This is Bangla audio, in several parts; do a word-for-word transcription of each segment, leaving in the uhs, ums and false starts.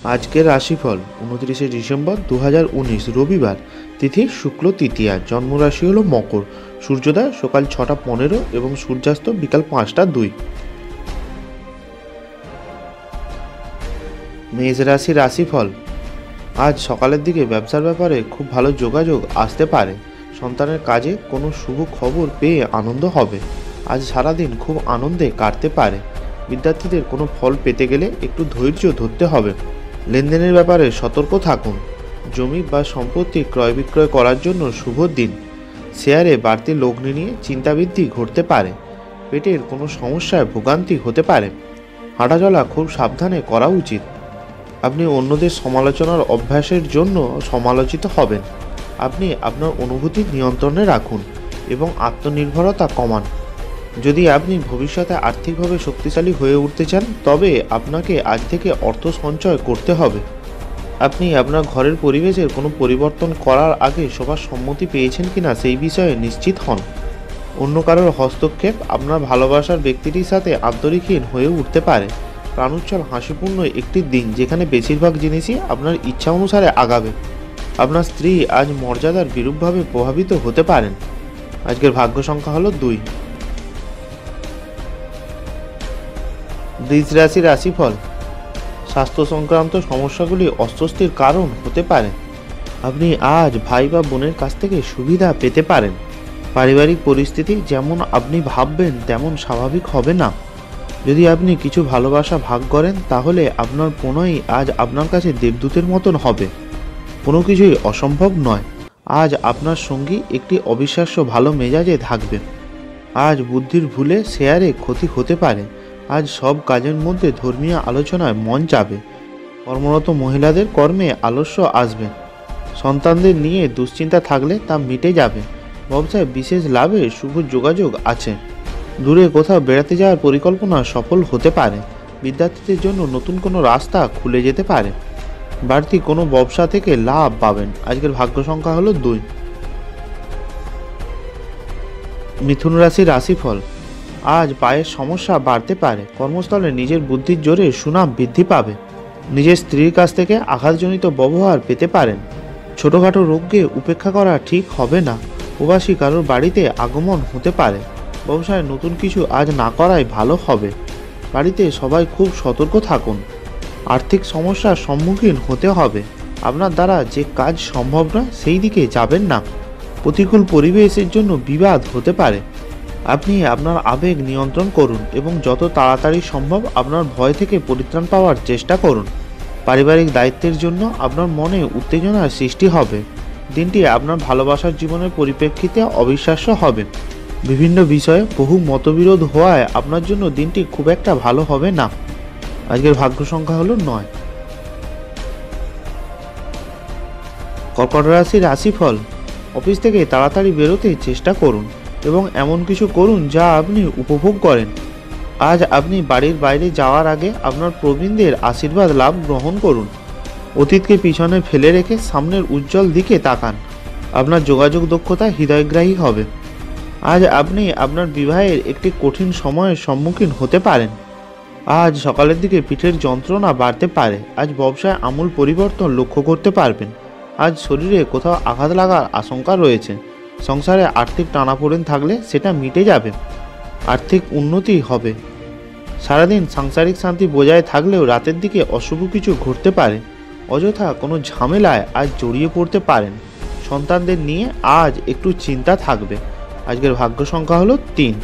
আজকের রাশিফল উনত্রিশে ডিসেম্বর দু হাজার উনিশ রবিবার, তিথি শুক্ল তৃতীয়া, জন্মরাশি হল মকর, সূর্যোদয় সকাল ছটা পনেরো এবং সূর্যাস্ত বিকাল পাঁচটা দুই। মেষ রাশি রাশিফল, আজ সকালের দিকে ব্যবসার ব্যাপারে খুব ভালো যোগাযোগ আসতে পারে। সন্তানের কাজে কোনো শুভ খবর পেয়ে আনন্দ হবে। আজ সারাদিন খুব আনন্দে কাটতে পারে। বিদ্যার্থীদের কোনো ফল পেতে গেলে একটু ধৈর্য ধরতে হবে। লেনদেনের ব্যাপারে সতর্ক থাকুন। জমি বা সম্পত্তি ক্রয় বিক্রয় করার জন্য শুভ দিন। শেয়ারে বাড়তি লগ্নি নিয়ে চিন্তাবৃদ্ধি ঘটতে পারে। পেটের কোনো সমস্যায় ভোগান্তি হতে পারে। হাঁটাচলা খুব সাবধানে করা উচিত। আপনি অন্যদের সমালোচনার অভ্যাসের জন্য সমালোচিত হবেন। আপনি আপনার অনুভূতি নিয়ন্ত্রণে রাখুন এবং আত্মনির্ভরতা কমান। যদি আপনি ভবিষ্যতে আর্থিকভাবে শক্তিশালী হয়ে উঠতে চান, তবে আপনাকে আজ থেকে অর্থ সঞ্চয় করতে হবে। আপনি আপনার ঘরের পরিবেশের কোনো পরিবর্তন করার আগে সবার সম্মতি পেয়েছেন কিনা সেই বিষয়ে নিশ্চিত হন। অন্য কারোর হস্তক্ষেপ আপনার ভালোবাসার ব্যক্তিটির সাথে আন্তরিকহীন হয়ে উঠতে পারে। প্রাণোচ্ছল হাসিপূর্ণ একটি দিন, যেখানে বেশিরভাগ জিনিসই আপনার ইচ্ছা অনুসারে আগাবে। আপনার স্ত্রী আজ মর্যাদার বিরূপভাবে প্রভাবিত হতে পারেন। আজকের ভাগ্য সংখ্যা হলো দুই। বৃষ রাশি রাশিফল, স্বাস্থ্য সংক্রান্ত সমস্যাগুলি অস্বস্তির কারণ হতে পারে। আপনি আজ ভাই বা বোনের কাছ থেকে সুবিধা পেতে পারেন। পারিবারিক পরিস্থিতি যেমন আপনি ভাববেন তেমন স্বাভাবিক হবে না। যদি আপনি কিছু ভালোবাসা ভাগ করেন, তাহলে আপনার প্রণয় আজ আপনার কাছে দেবদূতের মতন হবে। কোনো কিছুই অসম্ভব নয়। আজ আপনার সঙ্গী একটি অবিশ্বাস্য ভালো মেজাজে থাকবে। আজ বুদ্ধির ভুলে শেয়ারে ক্ষতি হতে পারে। আজ সব কাজের মধ্যে ধর্মীয় আলোচনায় মন যাবে। কর্মরত মহিলাদের কর্মে আলস্য আসবে। সন্তানদের নিয়ে দুশ্চিন্তা থাকলে তা মিটে যাবে। ব্যবসায় বিশেষ লাভের শুভ যোগাযোগ আছে। দূরে কোথাও বেড়াতে যাওয়ার পরিকল্পনা সফল হতে পারে। বিদ্যার্থীদের জন্য নতুন কোনো রাস্তা খুলে যেতে পারে। বাড়তি কোনো ব্যবসা থেকে লাভ পাবেন। আজকের ভাগ্য সংখ্যা হলো দুই। মিথুন রাশি রাশিফল, আজ পায়ের সমস্যা বাড়তে পারে। কর্মস্থলে নিজের বুদ্ধির জোরে সুনাম বৃদ্ধি পাবে। নিজের স্ত্রীর কাছ থেকে আঘাতজনিত ব্যবহার পেতে পারেন। ছোটোখাটো রোগকে উপেক্ষা করা ঠিক হবে না। প্রবাসী কারোর বাড়িতে আগমন হতে পারে। ব্যবসায় নতুন কিছু আজ না করাই ভালো হবে। বাড়িতে সবাই খুব সতর্ক থাকুন। আর্থিক সমস্যার সম্মুখীন হতে হবে। আপনার দ্বারা যে কাজ সম্ভব নয় সেই দিকে যাবেন না। প্রতিকূল পরিবেশের জন্য বিবাদ হতে পারে। আপনি আপনার আবেগ নিয়ন্ত্রণ করুন এবং যত তাড়াতাড়ি সম্ভব আপনার ভয় থেকে পরিত্রাণ পাওয়ার চেষ্টা করুন। পারিবারিক দায়িত্বের জন্য আপনার মনে উত্তেজনার সৃষ্টি হবে। দিনটি আপনার ভালোবাসার জীবনের পরিপ্রেক্ষিতে অবিশ্বাস্য হবে। বিভিন্ন বিষয়ে বহু মতবিরোধ হওয়ায় আপনার জন্য দিনটি খুব একটা ভালো হবে না। আজকের ভাগ্য সংখ্যা হলো নয়। কর্কট রাশি রাশিফল, অফিস থেকে তাড়াতাড়ি বেরোতে চেষ্টা করুন এবং এমন কিছু করুন যা আপনি উপভোগ করেন। আজ আপনি বাড়ির বাইরে যাওয়ার আগে আপনার প্রবীণদের আশীর্বাদ লাভ গ্রহণ করুন। অতীতকে পিছনে ফেলে রেখে সামনের উজ্জ্বল দিকে তাকান। আপনার যোগাযোগ দক্ষতা হৃদয়গ্রাহী হবে। আজ আপনি আপনার বিবাহের একটি কঠিন সময়ের সম্মুখীন হতে পারেন। আজ সকালের দিকে পিঠের যন্ত্রণা বাড়তে পারে। আজ ব্যবসায় আমূল পরিবর্তন লক্ষ্য করতে পারবেন। আজ শরীরে কোথাও আঘাত লাগার আশঙ্কা রয়েছে। সংসারে আর্থিক টানাপোড়েন থাকলে সেটা মিটে যাবে। আর্থিক উন্নতি হবে। সারাদিন সাংসারিক শান্তি বজায় থাকলেও রাতের দিকে অশুভ কিছু ঘটতে পারে। অযথা কোনো ঝামেলায় আজ জড়িয়ে পড়তে পারেন। সন্তানদের নিয়ে আজ একটু চিন্তা থাকবে। আজকের ভাগ্য সংখ্যা হলো তিন।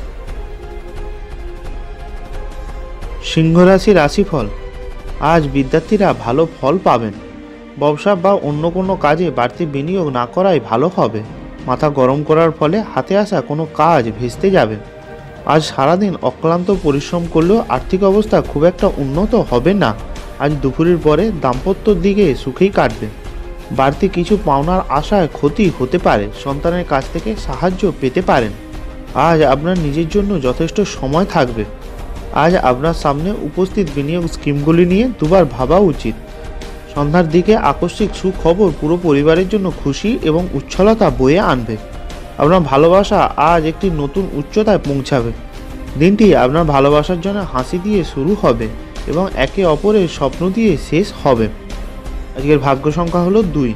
সিংহ রাশি রাশিফল, আজ বিদ্যার্থীরা ভালো ফল পাবেন। ব্যবসা বা অন্য কোনো কাজে বাড়তি বিনিয়োগ না করাই ভালো হবে। মাথা গরম করার ফলে হাতে আসা কোনো কাজ ভেস্তে যাবে। আজ সারাদিন অক্লান্ত পরিশ্রম করলেও আর্থিক অবস্থা খুব একটা উন্নত হবে না। আজ দুপুরের পরে দাম্পত্যর দিকে সুখেই কাটবে। বাড়তি কিছু পাওনার আশায় ক্ষতি হতে পারে। সন্তানের কাছ থেকে সাহায্য পেতে পারেন। আজ আপনার নিজের জন্য যথেষ্ট সময় থাকবে। আজ আপনার সামনে উপস্থিত বিনিয়োগ স্কিমগুলি নিয়ে দুবার ভাবা উচিত। সন্ধ্যার দিকে আকস্মিক সুখবর পুরো পরিবারের জন্য খুশি এবং উচ্ছলতা বয়ে আনবে। আপনার ভালোবাসা আজ একটি নতুন উচ্চতায় পৌঁছাবে। দিনটি আপনার ভালোবাসার জন্য হাসি দিয়ে শুরু হবে এবং একে অপরের স্বপ্ন দিয়ে শেষ হবে। আজকের ভাগ্য সংখ্যা হলো দুই।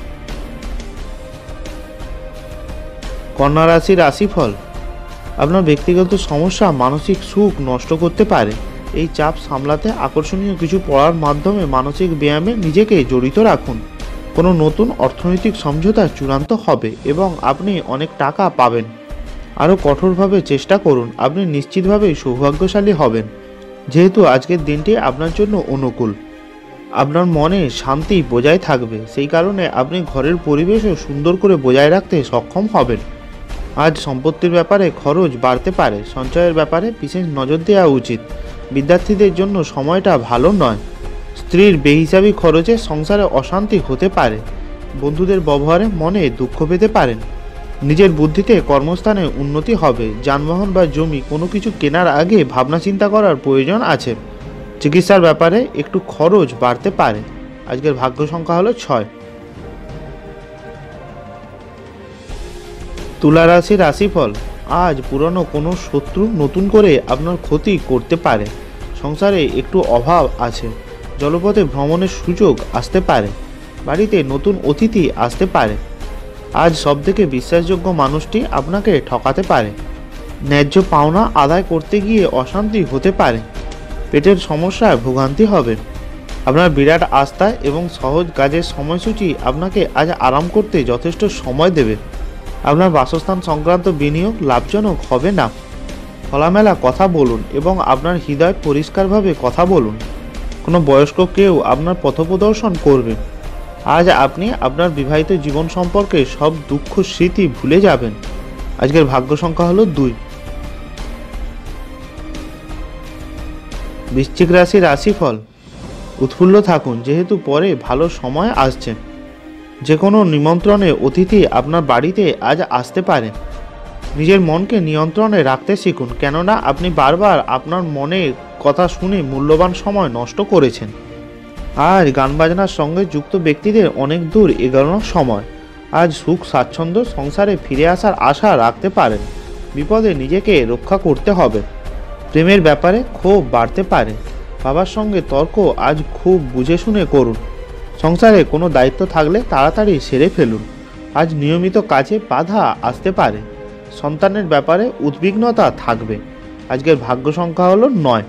কন্যা রাশির রাশিফল। আপনার ব্যক্তিগত সমস্যা মানসিক সুখ নষ্ট করতে পারে। এই চাপ সামলাতে আকর্ষণীয় কিছু পড়ার মাধ্যমে মানসিক ব্যায়ামে নিজেকে জড়িত রাখুন। কোনো নতুন অর্থনৈতিক সমঝোতা চূড়ান্ত হবে এবং আপনি অনেক টাকা পাবেন। আরও কঠোরভাবে চেষ্টা করুন, আপনি নিশ্চিতভাবেই সৌভাগ্যশালী হবেন, যেহেতু আজকের দিনটি আপনার জন্য অনুকূল। আপনার মনে শান্তি বজায় থাকবে, সেই কারণে আপনি ঘরের পরিবেশও সুন্দর করে বজায় রাখতে সক্ষম হবেন। আজ সম্পত্তির ব্যাপারে খরচ বাড়তে পারে, সঞ্চয়ের ব্যাপারে বিশেষ নজর দেওয়া উচিত। বিদ্যার্থীদের জন্য সময়টা ভালো নয়। স্ত্রীর বেহিসাবি খরচে সংসারে অশান্তি হতে পারে। বন্ধুদের ব্যবহারে মনে দুঃখ পেতে পারেন। নিজের বুদ্ধিতে কর্মস্থানে উন্নতি হবে। যানবাহন বা জমি কোনো কিছু কেনার আগে ভাবনা চিন্তা করার প্রয়োজন আছে। চিকিৎসার ব্যাপারে একটু খরচ বাড়তে পারে। আজকের ভাগ্য সংখ্যা হলো ছয়। তুলা রাশির রাশিফল। আজ পুরনো কোনো শত্রু নতুন করে আপনার ক্ষতি করতে পারে। সংসারে একটু অভাব আছে। জলপথে ভ্রমণের সুযোগ আসতে পারে। বাড়িতে নতুন অতিথি আসতে পারে। আজ সবথেকে বিশ্বাসযোগ্য মানুষটি আপনাকে ঠকাতে পারে। ন্যায্য পাওনা আদায় করতে গিয়ে অশান্তি হতে পারে। পেটের সমস্যায় ভোগান্তি হবে। আপনার বিরাট আস্থা এবং সহজ কাজের সময়সূচি আপনাকে আজ আরাম করতে যথেষ্ট সময় দেবে। আপনার বাসস্থান সংক্রান্ত বিনিয়োগ লাভজনক হবে না। খোলামেলা কথা বলুন এবং আপনার হৃদয় পরিষ্কারভাবে কথা বলুন। কোনো বয়স্ক কেউ আপনার পথপ্রদর্শন করবে। আজ আপনি আপনার বিবাহিত জীবন সম্পর্কে সব দুঃখ স্মৃতি ভুলে যাবেন। আজকের ভাগ্য সংখ্যা হলো দুই। বৃশ্চিক রাশির রাশিফল। উৎফুল্ল থাকুন, যেহেতু পরে ভালো সময় আসছে। যে কোনো নিমন্ত্রণে অতিথি আপনার বাড়িতে আজ আসতে পারে। নিজের মনকে নিয়ন্ত্রণে রাখতে শিখুন, কেননা আপনি বারবার আপনার মনের কথা শুনে মূল্যবান সময় নষ্ট করেছেন। আজ গান বাজনার সঙ্গে যুক্ত ব্যক্তিদের অনেক দূর এগোনোর সময়। আজ সুখ স্বাচ্ছন্দ্য সংসারে ফিরে আসার আশা রাখতে পারেন। বিপদে নিজেকে রক্ষা করতে হবে। প্রেমের ব্যাপারে ক্ষোভ বাড়তে পারে। বাবার সঙ্গে তর্ক আজ খুব বুঝে শুনে করুন। সংসারে কোনো দায়িত্ব থাকলে তাড়াতাড়ি সেরে ফেলুন। আজ নিয়মিত কাজে বাধা আসতে পারে। সন্তানের ব্যাপারে উদ্বিগ্নতা থাকবে। আজকের ভাগ্য সংখ্যা হলো নয়।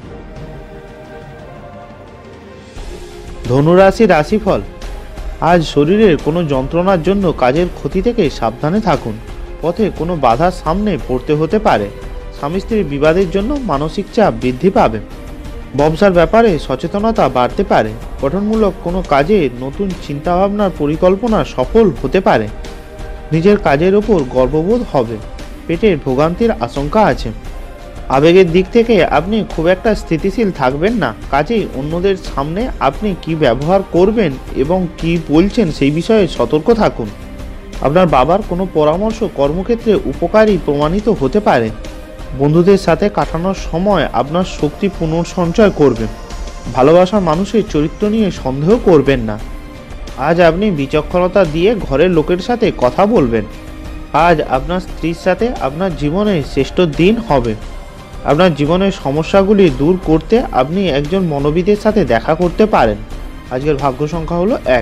ধনুরাশি রাশিফল। আজ শরীরের কোনো যন্ত্রণার জন্য কাজের ক্ষতি থেকে সাবধানে থাকুন। পথে কোনো বাধার সামনে পড়তে হতে পারে। স্বামী স্ত্রীর বিবাদের জন্য মানসিক চাপ বৃদ্ধি পাবে। ব্যবসার ব্যাপারে সচেতনতা বাড়তে পারে। গঠনমূলক কোনো কাজে নতুন চিন্তাভাবনার পরিকল্পনা সফল হতে পারে। নিজের কাজের ওপর গর্ববোধ হবে। পেটের ভোগান্তির আশঙ্কা আছে। আবেগের দিক থেকে আপনি খুব একটা স্থিতিশীল থাকবেন না। কাজেই অন্যদের সামনে আপনি কি ব্যবহার করবেন এবং কি বলছেন সেই বিষয়ে সতর্ক থাকুন। আপনার বাবার কোনো পরামর্শ কর্মক্ষেত্রে উপকারী প্রমাণিত হতে পারে। বন্ধুদের সাথে কাটানোর সময় আপনার শক্তি পুনঃসঞ্চয় করবে। ভালোবাসার মানুষের চরিত্র নিয়ে সন্দেহ করবেন না। আজ আপনি বিচক্ষণতা দিয়ে ঘরের লোকের সাথে কথা বলবেন। আজ আপনার স্ত্রীর সাথে আপনার জীবনের শ্রেষ্ঠ দিন হবে। আপনার জীবনের সমস্যাগুলি দূর করতে আপনি একজন মনোবিদের সাথে দেখা করতে পারেন। আজকের ভাগ্য সংখ্যা হলো এক।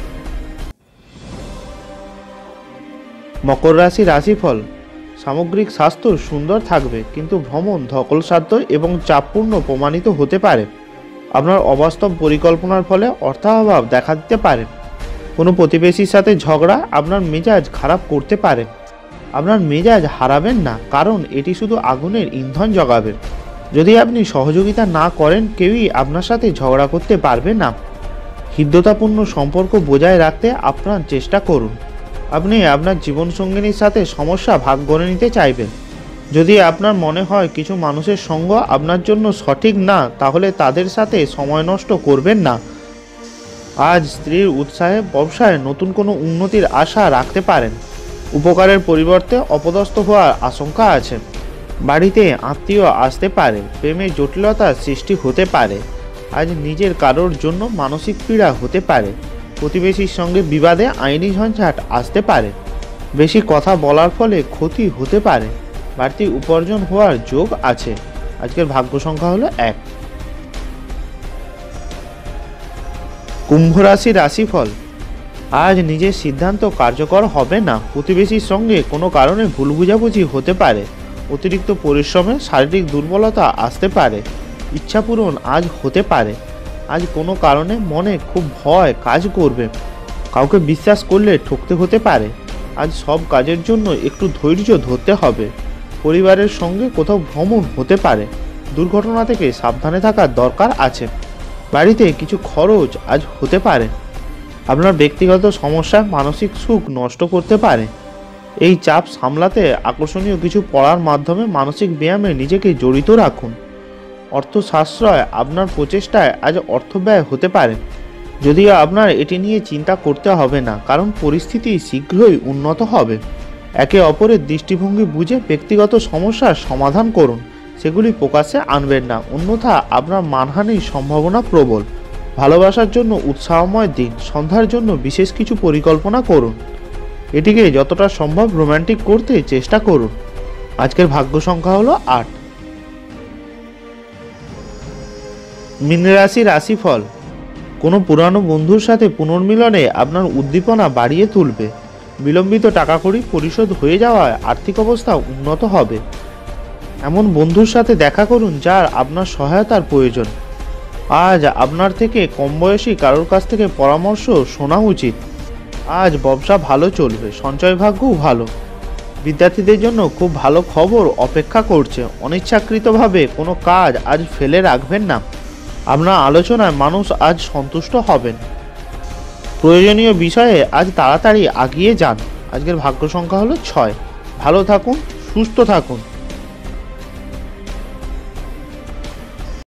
মকর রাশি রাশিফল। সামগ্রিক স্বাস্থ্য সুন্দর থাকবে, কিন্তু ভ্রমণ ধকলসাধ্য এবং চাপপূর্ণ প্রমাণিত হতে পারে। আপনার অবাস্তব পরিকল্পনার ফলে অর্থাভাব দেখা দিতে পারে। কোনো প্রতিবেশীর সাথে ঝগড়া আপনার মেজাজ খারাপ করতে পারে। আপনার মেজাজ হারাবেন না, কারণ এটি শুধু আগুনের ইন্ধন জগাবে। যদি আপনি সহযোগিতা না করেন, কেউই আপনার সাথে ঝগড়া করতে পারবে না। হৃদ্যতাপূর্ণ সম্পর্ক বজায় রাখতে আপনার চেষ্টা করুন। আপনি আপনার জীবনসঙ্গিনীর সাথে সমস্যা ভাগ করে নিতে চাইবেন। যদি আপনার মনে হয় কিছু মানুষের সঙ্গ আপনার জন্য সঠিক না, তাহলে তাদের সাথে সময় নষ্ট করবেন না। আজ স্ত্রীর উৎসাহে ব্যবসায় নতুন কোনো উন্নতির আশা রাখতে পারেন। উপকারের পরিবর্তে অপদস্থ হওয়ার আশঙ্কা আছে। বাড়িতে আত্মীয় আসতে পারে। প্রেমে জটিলতার সৃষ্টি হতে পারে। আজ নিজের কারোর জন্য মানসিক পীড়া হতে পারে। প্রতিবেশীর সঙ্গে বিবাদে আইনি ঝঞ্ঝাট আসতে পারে। বেশি কথা বলার ফলে ক্ষতি হতে পারে। বাড়তি উপার্জন হওয়ার যোগ আছে। আজকের ভাগ্য সংখ্যা হলো এক। কুম্ভ রাশি রাশিফল। আজ নিজের সিদ্ধান্ত কার্যকর হবে না। প্রতিবেশীর সঙ্গে কোনো কারণে ভুল বুঝাবুঝি হতে পারে। অতিরিক্ত পরিশ্রমে শারীরিক দুর্বলতা আসতে পারে। ইচ্ছা পূরণ আজ হতে পারে। আজ কোনো কারণে মনে খুব ভয় কাজ করবে। কাউকে বিশ্বাস করলে ঠকতে হতে পারে। আজ সব কাজের জন্য একটু ধৈর্য ধরতে হবে। পরিবারের সঙ্গে কোথাও ভ্রমণ হতে পারে। দুর্ঘটনা থেকে সাবধানে থাকার দরকার আছে। বাড়িতে কিছু খরচ আজ হতে পারে। আপনার ব্যক্তিগত সমস্যা মানসিক সুখ নষ্ট করতে পারে। এই চাপ সামলাতে আকর্ষণীয় কিছু পড়ার মাধ্যমে মানসিক ব্যায়ামে নিজেকে জড়িত রাখুন। অর্থ সাশ্রয় আপনার প্রচেষ্টায় আজ অর্থ ব্যয় হতে পারে, যদিও আপনার এটি নিয়ে চিন্তা করতে হবে না, কারণ পরিস্থিতি শীঘ্রই উন্নত হবে। একে অপরের দৃষ্টিভঙ্গি বুঝে ব্যক্তিগত সমস্যার সমাধান করুন, সেগুলি প্রকাশ্যে আনবেন না, অন্যথা আপনার মানহানির সম্ভাবনা প্রবল। ভালোবাসার জন্য উৎসাহময় দিন। সন্ধ্যার জন্য বিশেষ কিছু পরিকল্পনা করুন। এটিকে যতটা সম্ভব রোম্যান্টিক করতে চেষ্টা করুন। আজকের ভাগ্য সংখ্যা হলো আট। মীন রাশি রাশিফল। কোনো পুরানো বন্ধুর সাথে পুনর্মিলনে আপনার উদ্দীপনা বাড়িয়ে তুলবে। বিলম্বিত টাকা কড়ি পরিশোধ হয়ে যাওয়ায় আর্থিক অবস্থা উন্নত হবে। এমন বন্ধুর সাথে দেখা করুন যার আপনার সহায়তার প্রয়োজন। আজ আপনার থেকে কম বয়সী কারোর কাছ থেকে পরামর্শ শোনা উচিত। আজ ব্যবসা ভালো চলবে। সঞ্চয় ভাগ্যও ভালো। বিদ্যার্থীদের জন্য খুব ভালো খবর অপেক্ষা করছে। অনিচ্ছাকৃতভাবে কোনো কাজ আজ ফেলে রাখবেন না। আপনার আলোচনায় মানুষ আজ সন্তুষ্ট হবেন। প্রয়োজনীয় বিষয়ে আজ তাড়াতাড়ি এগিয়ে যান। আজকের ভাগ্য সংখ্যা হলো ছয়। ভালো থাকুন, সুস্থ থাকুন।